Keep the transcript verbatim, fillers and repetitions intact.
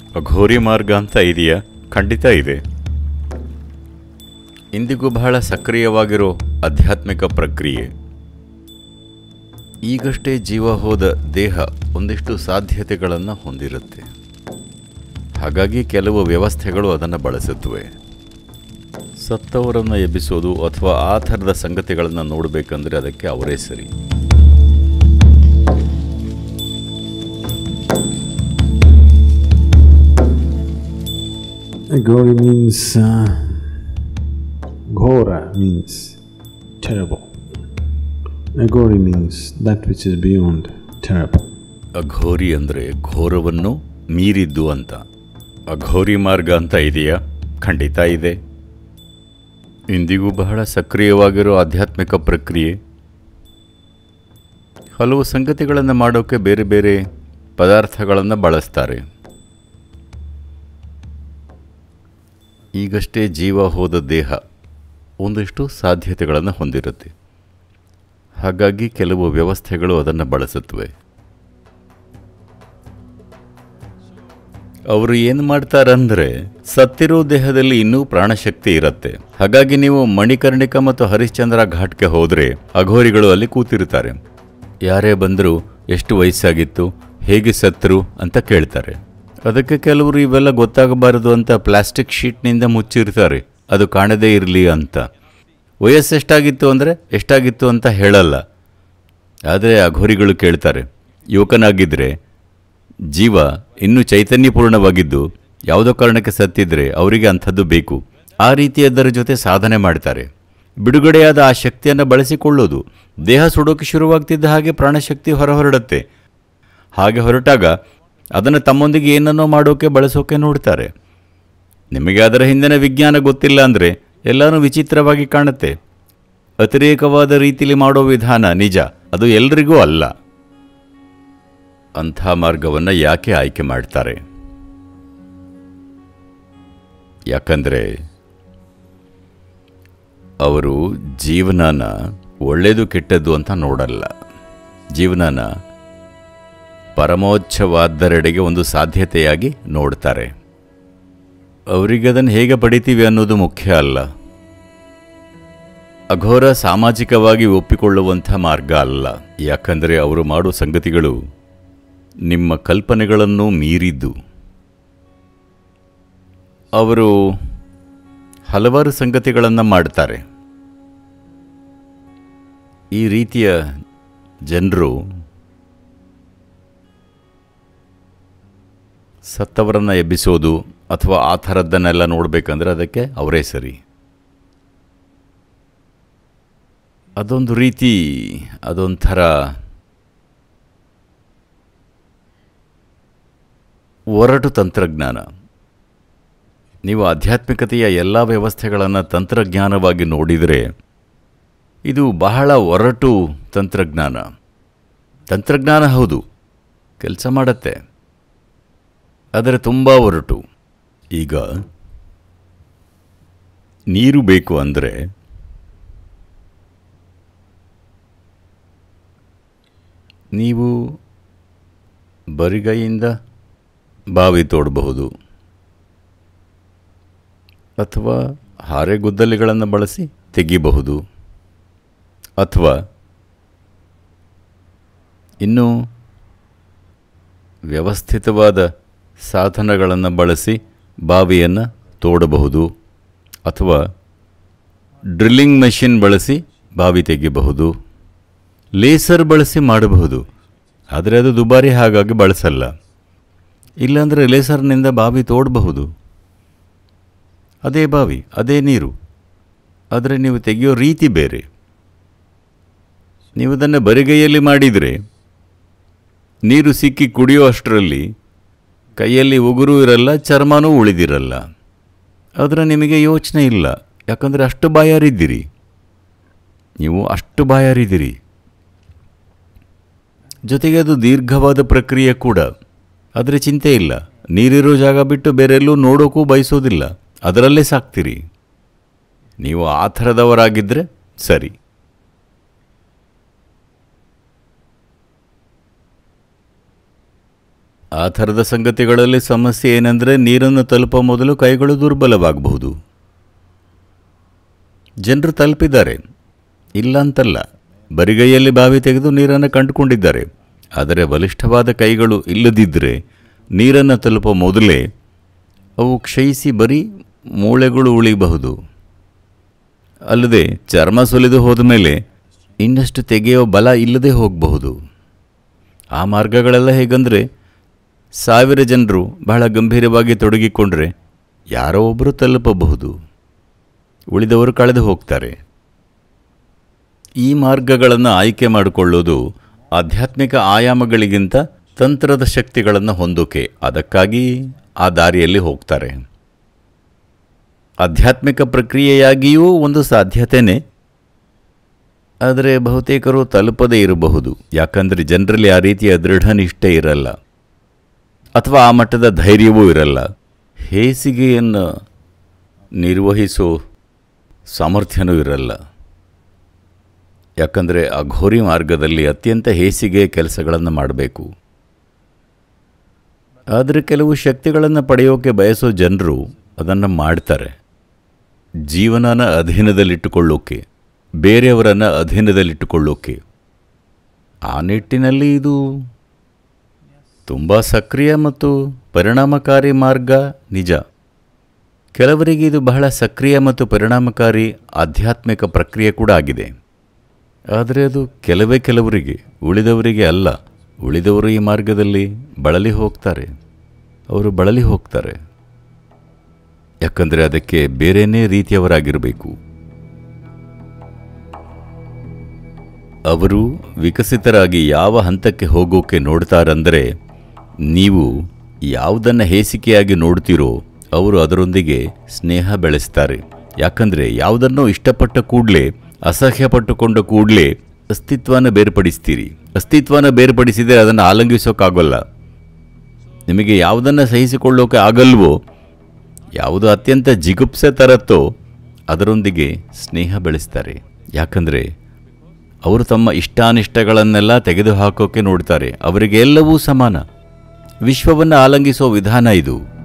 ಅಘೋರಿ ಮಾರ್ಗ ಅಂತ ಇದೆಯಾ? ಖಂಡಿತ ಇದೆ. ಇಂದಿಗೂ ಬಹಳ ಸಕ್ರಿಯವಾಗಿರೋ ಆಧ್ಯಾತ್ಮಿಕ ಪ್ರಕ್ರಿಯೆ. ಈಗಷ್ಟೇ ಜೀವ ಹೋದ ದೇಹ ಒಂದಿಷ್ಟು ಸಾಧ್ಯತೆಗಳನ್ನು ಹೊಂದಿರುತ್ತೆ. ಹಾಗಾಗಿ ಕೆಲವು ವ್ಯವಸ್ಥೆಗಳು ಅದನ್ನು ಬಳಸುತ್ತವೆ. ಸತ್ತವರನ್ನು ಎಬ್ಬಿಸೋದು ಅಥವಾ ಆ ಥರದ ಸಂಗತಿಗಳನ್ನು ನೋಡಬೇಕಂದ್ರೆ ಅದಕ್ಕೆ ಅವರೇ ಸರಿ. Aghori means uh, Ghora means terrible. Aghori means that which is beyond terrible. Aghori ಅಂದರೆ ಘೋರವನ್ನು ಮೀರಿದ್ದು ಅಂತ. ಅಘೋರಿ ಮಾರ್ಗ ಅಂತ ಇದೆಯಾ? ಖಂಡಿತ ಇದೆ. ಇಂದಿಗೂ ಬಹಳ ಸಕ್ರಿಯವಾಗಿರೋ ಆಧ್ಯಾತ್ಮಿಕ ಪ್ರಕ್ರಿಯೆ. ಹಲವು ಸಂಗತಿಗಳನ್ನು ಮಾಡೋಕ್ಕೆ ಬೇರೆ ಬೇರೆ ಪದಾರ್ಥಗಳನ್ನು ಬಳಸ್ತಾರೆ. ಈಗಷ್ಟೇ ಜೀವ ಹೋದ ದೇಹ ಒಂದಿಷ್ಟು ಸಾಧ್ಯತೆಗಳನ್ನು ಹೊಂದಿರುತ್ತೆ. ಹಾಗಾಗಿ ಕೆಲವು ವ್ಯವಸ್ಥೆಗಳು ಅದನ್ನು ಬಳಸುತ್ತವೆ. ಅವರು ಏನು ಮಾಡ್ತಾರಂದರೆ, ಸತ್ತಿರೋ ದೇಹದಲ್ಲಿ ಇನ್ನೂ ಪ್ರಾಣಶಕ್ತಿ ಇರುತ್ತೆ. ಹಾಗಾಗಿ ನೀವು ಮಣಿಕರ್ಣಿಕ ಮತ್ತು ಹರಿಶ್ಚಂದ್ರ ಘಾಟ್ಗೆ ಹೋದರೆ ಅಘೋರಿಗಳು ಅಲ್ಲಿ ಕೂತಿರ್ತಾರೆ. ಯಾರೇ ಬಂದರೂ ಎಷ್ಟು ವಯಸ್ಸಾಗಿತ್ತು, ಹೇಗೆ ಸತ್ತರು ಅಂತ ಕೇಳ್ತಾರೆ. ಅದಕ್ಕೆ ಕೆಲವರು ಇವೆಲ್ಲ ಗೊತ್ತಾಗಬಾರದು ಅಂತ ಪ್ಲಾಸ್ಟಿಕ್ ಶೀಟ್ನಿಂದ ಮುಚ್ಚಿರ್ತಾರೆ, ಅದು ಕಾಣದೇ ಇರಲಿ ಅಂತ. ವಯಸ್ಸೆಷ್ಟಾಗಿತ್ತು ಅಂದರೆ ಎಷ್ಟಾಗಿತ್ತು ಅಂತ ಹೇಳಲ್ಲ. ಆದರೆ ಅಘೋರಿಗಳು ಕೇಳ್ತಾರೆ, ಯುವಕನಾಗಿದ್ದರೆ ಜೀವ ಇನ್ನೂ ಚೈತನ್ಯಪೂರ್ಣವಾಗಿದ್ದು ಯಾವುದೋ ಕಾರಣಕ್ಕೆ ಸತ್ತಿದ್ರೆ ಅವರಿಗೆ ಅಂಥದ್ದು ಬೇಕು. ಆ ರೀತಿಯದರ ಜೊತೆ ಸಾಧನೆ ಮಾಡ್ತಾರೆ. ಬಿಡುಗಡೆಯಾದ ಆ ಶಕ್ತಿಯನ್ನು ಬಳಸಿಕೊಳ್ಳೋದು. ದೇಹ ಸುಡೋಕೆ ಶುರುವಾಗ್ತಿದ್ದ ಹಾಗೆ ಪ್ರಾಣಶಕ್ತಿ ಹೊರಹೊರಡುತ್ತೆ. ಹಾಗೆ ಹೊರಟಾಗ ಅದನ್ನು ತಮ್ಮೊಂದಿಗೆ ಏನನ್ನೋ ಮಾಡೋಕೆ ಬಳಸೋಕೆ ನೋಡ್ತಾರೆ. ನಿಮಗೆ ಅದರ ಹಿಂದಿನ ವಿಜ್ಞಾನ ಗೊತ್ತಿಲ್ಲ ಅಂದರೆ ಎಲ್ಲನೂ ವಿಚಿತ್ರವಾಗಿ ಕಾಣುತ್ತೆ. ಅತಿರೇಕವಾದ ರೀತಿಯಲ್ಲಿ ಮಾಡೋ ವಿಧಾನ ನಿಜ, ಅದು ಎಲ್ರಿಗೂ ಅಲ್ಲ. ಅಂಥ ಮಾರ್ಗವನ್ನು ಯಾಕೆ ಆಯ್ಕೆ ಮಾಡ್ತಾರೆ? ಯಾಕಂದರೆ ಅವರು ಜೀವನನ ಒಳ್ಳೆಯದು ಕೆಟ್ಟದ್ದು ಅಂತ ನೋಡಲ್ಲ. ಜೀವನನ ಪರಮೋಚ್ಛವಾದರೆಡೆಗೆ ಒಂದು ಸಾಧ್ಯತೆಯಾಗಿ ನೋಡ್ತಾರೆ. ಅವರಿಗೆ ಅದನ್ನು ಹೇಗೆ ಪಡಿತೀವಿ ಅನ್ನೋದು ಮುಖ್ಯ ಅಲ್ಲ. ಅಘೋರ ಸಾಮಾಜಿಕವಾಗಿ ಒಪ್ಪಿಕೊಳ್ಳುವಂಥ ಮಾರ್ಗ ಅಲ್ಲ. ಯಾಕಂದರೆ ಅವರು ಮಾಡೋ ಸಂಗತಿಗಳು ನಿಮ್ಮ ಕಲ್ಪನೆಗಳನ್ನು ಮೀರಿದ್ದು. ಅವರು ಹಲವಾರು ಸಂಗತಿಗಳನ್ನು ಮಾಡ್ತಾರೆ. ಈ ರೀತಿಯ ಜನರು ಸತ್ತವರನ್ನು ಎಬ್ಬಿಸೋದು ಅಥವಾ ಆ ಥರದ್ದನ್ನೆಲ್ಲ ನೋಡಬೇಕಂದ್ರೆ ಅದಕ್ಕೆ ಅವರೇ ಸರಿ. ಅದೊಂದು ರೀತಿ, ಅದೊಂಥರ ಒರಟು ತಂತ್ರಜ್ಞಾನ. ನೀವು ಆಧ್ಯಾತ್ಮಿಕತೆಯ ಎಲ್ಲ ವ್ಯವಸ್ಥೆಗಳನ್ನು ತಂತ್ರಜ್ಞಾನವಾಗಿ ನೋಡಿದರೆ ಇದು ಬಹಳ ಒರಟು ತಂತ್ರಜ್ಞಾನ. ತಂತ್ರಜ್ಞಾನ ಹೌದು, ಕೆಲಸ ಮಾಡುತ್ತೆ, ಆದರೆ ತುಂಬ ಒರಟು. ಈಗ ನೀರು ಬೇಕು ಅಂದರೆ ನೀವು ಬರಿಗೈಯಿಂದ ಬಾವಿ ತೋಡಬಹುದು, ಅಥವಾ ಹಾರೆಗುದ್ದಲಿಗಳನ್ನು ಬಳಸಿ ತೆಗಿಬಹುದು, ಅಥವಾ ಇನ್ನೂ ವ್ಯವಸ್ಥಿತವಾದ ಸಾಧನಗಳನ್ನು ಬಳಸಿ ಬಾವಿಯನ್ನು ತೋಡಬಹುದು, ಅಥವಾ ಡ್ರಿಲ್ಲಿಂಗ್ ಮೆಷಿನ್ ಬಳಸಿ ಬಾವಿ ತೆಗಿಬಹುದು. ಲೇಸರ್ ಬಳಸಿ ಮಾಡಬಹುದು, ಆದರೆ ಅದು ದುಬಾರಿ, ಹಾಗಾಗಿ ಬಳಸಲ್ಲ. ಇಲ್ಲಾಂದರೆ ಲೇಸರ್ನಿಂದ ಬಾವಿ ತೋಡಬಹುದು. ಅದೇ ಬಾವಿ, ಅದೇ ನೀರು, ಆದರೆ ನೀವು ತೆಗೆಯೋ ರೀತಿ ಬೇರೆ. ನೀವು ಅದನ್ನು ಬರಿಗೈಯಲ್ಲಿ ಮಾಡಿದರೆ ನೀರು ಸಿಕ್ಕಿ ಕುಡಿಯೋ ಅಷ್ಟರಲ್ಲಿ ಕೈಯಲ್ಲಿ ಉಗುರು ಇರಲ್ಲ, ಚರ್ಮನೂ ಉಳಿದಿರಲ್ಲ. ಆದರೆ ನಿಮಗೆ ಯೋಚನೆ ಇಲ್ಲ, ಯಾಕಂದರೆ ಅಷ್ಟು ಬಾಯಾರಿದ್ದೀರಿ. ನೀವು ಅಷ್ಟು ಬಾಯಾರಿದ್ದೀರಿ. ಜೊತೆಗೆ ಅದು ದೀರ್ಘವಾದ ಪ್ರಕ್ರಿಯೆ ಕೂಡ. ಆದರೆ ಚಿಂತೆ ಇಲ್ಲ, ನೀರಿರೋ ಜಾಗ ಬಿಟ್ಟು ಬೇರೆಲ್ಲೂ ನೋಡೋಕ್ಕೂ ಬಯಸೋದಿಲ್ಲ, ಅದರಲ್ಲೇ ಸಾಕ್ತೀರಿ. ನೀವು ಆ ಥರದವರಾಗಿದ್ದರೆ ಸರಿ. ಆ ಥರದ ಸಂಗತಿಗಳಲ್ಲಿ ಸಮಸ್ಯೆ ಏನೆಂದರೆ ನೀರನ್ನು ತಲುಪೋ ಮೊದಲು ಕೈಗಳು ದುರ್ಬಲವಾಗಬಹುದು. ಜನರು ತಲುಪಿದ್ದಾರೆ, ಇಲ್ಲ ಅಂತಲ್ಲ, ಬರಿಗೈಯಲ್ಲಿ ಬಾವಿ ತೆಗೆದು ನೀರನ್ನು ಕಂಡುಕೊಂಡಿದ್ದಾರೆ. ಆದರೆ ಬಲಿಷ್ಠವಾದ ಕೈಗಳು ಇಲ್ಲದಿದ್ದರೆ ನೀರನ್ನು ತಲುಪೋ ಮೊದಲೇ ಅವು ಕ್ಷಯಿಸಿ ಬರೀ ಮೂಳೆಗಳು ಉಳಿಬಹುದು. ಅಲ್ಲದೆ ಚರ್ಮ ಸುಲಿದು ಹೋದ ಮೇಲೆ ಇನ್ನಷ್ಟು ತೆಗೆಯೋ ಬಲ ಇಲ್ಲದೆ ಹೋಗಬಹುದು. ಆ ಮಾರ್ಗಗಳೆಲ್ಲ ಹೇಗಂದರೆ, ಸಾವಿರ ಜನರು ಬಹಳ ಗಂಭೀರವಾಗಿ ತೊಡಗಿಕೊಂಡ್ರೆ ಯಾರೋ ಒಬ್ಬರು ತಲುಪಬಹುದು, ಉಳಿದವರು ಕಳೆದು ಹೋಗ್ತಾರೆ. ಈ ಮಾರ್ಗಗಳನ್ನು ಆಯ್ಕೆ ಮಾಡಿಕೊಳ್ಳೋದು ಆಧ್ಯಾತ್ಮಿಕ ಆಯಾಮಗಳಿಗಿಂತ ತಂತ್ರದ ಶಕ್ತಿಗಳನ್ನು ಹೊಂದೋಕೆ, ಅದಕ್ಕಾಗಿ ಆ ದಾರಿಯಲ್ಲಿ ಹೋಗ್ತಾರೆ. ಆಧ್ಯಾತ್ಮಿಕ ಪ್ರಕ್ರಿಯೆಯಾಗಿಯೂ ಒಂದು ಸಾಧ್ಯತೆಯೇ, ಆದರೆ ಬಹುತೇಕರು ತಲುಪದೇ ಇರಬಹುದು. ಯಾಕಂದರೆ ಜನರಲ್ಲಿ ಆ ರೀತಿಯ ದೃಢನಿಷ್ಠೆ ಇರಲ್ಲ, ಅಥವಾ ಆ ಮಟ್ಟದ ಧೈರ್ಯವೂ ಇರಲ್ಲ. ಹೇಸಿಗೆಯನ್ನು ನಿರ್ವಹಿಸೋ ಸಾಮರ್ಥ್ಯನೂ ಇರಲ್ಲ. ಯಾಕಂದರೆ ಅಘೋರಿ ಮಾರ್ಗದಲ್ಲಿ ಅತ್ಯಂತ ಹೇಸಿಗೆ ಕೆಲಸಗಳನ್ನು ಮಾಡಬೇಕು. ಆದರೆ ಕೆಲವು ಶಕ್ತಿಗಳನ್ನು ಪಡೆಯೋಕೆ ಬಯಸೋ ಜನರು ಅದನ್ನು ಮಾಡ್ತಾರೆ. ಜೀವನನ ಅಧೀನದಲ್ಲಿಟ್ಟುಕೊಳ್ಳೋಕೆ, ಬೇರೆಯವರನ್ನು ಅಧೀನದಲ್ಲಿಟ್ಟುಕೊಳ್ಳೋಕೆ. ಆ ನಿಟ್ಟಿನಲ್ಲಿ ಇದು ತುಂಬ ಸಕ್ರಿಯ ಮತ್ತು ಪರಿಣಾಮಕಾರಿ ಮಾರ್ಗ, ನಿಜ. ಕೆಲವರಿಗೆ ಇದು ಬಹಳ ಸಕ್ರಿಯ ಮತ್ತು ಪರಿಣಾಮಕಾರಿ ಆಧ್ಯಾತ್ಮಿಕ ಪ್ರಕ್ರಿಯೆ ಕೂಡ ಆಗಿದೆ. ಆದರೆ ಅದು ಕೆಲವೇ ಕೆಲವರಿಗೆ, ಉಳಿದವರಿಗೆ ಅಲ್ಲ. ಉಳಿದವರು ಈ ಮಾರ್ಗದಲ್ಲಿ ಬಳಲಿ ಹೋಗ್ತಾರೆ. ಅವರು ಬಳಲಿ ಹೋಗ್ತಾರೆ ಯಾಕಂದರೆ ಅದಕ್ಕೆ ಬೇರೆಯೇ ರೀತಿಯವರಾಗಿರಬೇಕು. ಅವರು ವಿಕಸಿತರಾಗಿ ಯಾವ ಹಂತಕ್ಕೆ ಹೋಗೋಕೆ ನೋಡ್ತಾರಂದರೆ, ನೀವು ಯಾವುದನ್ನು ಹೇಸಿಕೆಯಾಗಿ ನೋಡ್ತೀರೋ ಅವರು ಅದರೊಂದಿಗೆ ಸ್ನೇಹ ಬೆಳೆಸ್ತಾರೆ. ಯಾಕಂದರೆ ಯಾವುದನ್ನೋ ಇಷ್ಟಪಟ್ಟ ಕೂಡಲೇ, ಅಸಹ್ಯಪಟ್ಟುಕೊಂಡ ಕೂಡಲೇ ಅಸ್ತಿತ್ವನ ಬೇರ್ಪಡಿಸ್ತೀರಿ. ಅಸ್ತಿತ್ವನ ಬೇರ್ಪಡಿಸಿದರೆ ಅದನ್ನು ಆಲಂಗಿಸೋಕ್ಕಾಗಲ್ಲ. ನಿಮಗೆ ಯಾವುದನ್ನು ಸಹಿಸಿಕೊಳ್ಳೋಕೆ ಆಗಲ್ವೋ, ಯಾವುದು ಅತ್ಯಂತ ಜಿಗುಪ್ಸೆ ತರತ್ತೋ ಅದರೊಂದಿಗೆ ಸ್ನೇಹ ಬೆಳೆಸ್ತಾರೆ. ಯಾಕಂದರೆ ಅವರು ತಮ್ಮ ಇಷ್ಟಾನಿಷ್ಟಗಳನ್ನೆಲ್ಲ ತೆಗೆದುಹಾಕೋಕೆ ನೋಡ್ತಾರೆ. ಅವರಿಗೆ ಎಲ್ಲವೂ ಸಮಾನ. ವಿಶ್ವವನ್ನು ಆಲಂಗಿಸೋ ವಿಧಾನ ಇದು.